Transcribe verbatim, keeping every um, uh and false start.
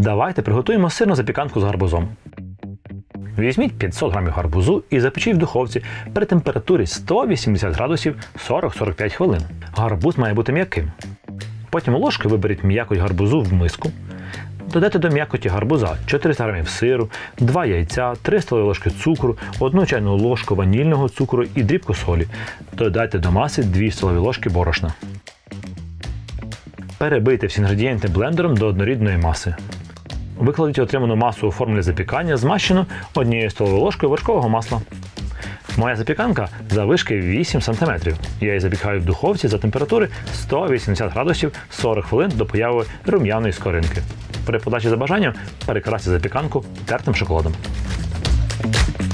Давайте приготуємо сирну запіканку з гарбузом. Візьміть п'ятсот грамів гарбузу і запечіть в духовці при температурі сто вісімдесят градусів сорок - сорок п'ять хвилин. Гарбуз має бути м'яким. Потім ложкою виберіть м'якоть гарбузу в миску. Додайте до м'якоті гарбуза чотириста грамів сиру, два яйця, три столові ложки цукру, одну чайну ложку ванільного цукру і дрібку солі. Додайте до маси дві столові ложки борошна. Перебийте всі інгредієнти блендером до однорідної маси. Викладіть отриману масу у форму для запікання, змащену однією столовою ложкою вершкового масла. Моя запіканка заввишки вісім сантиметрів. Я її запікаю в духовці за температури сто вісімдесят градусів сорок хвилин до появи рум'яної скоринки. При подачі за бажанням перекрасьте запіканку тертим шоколадом.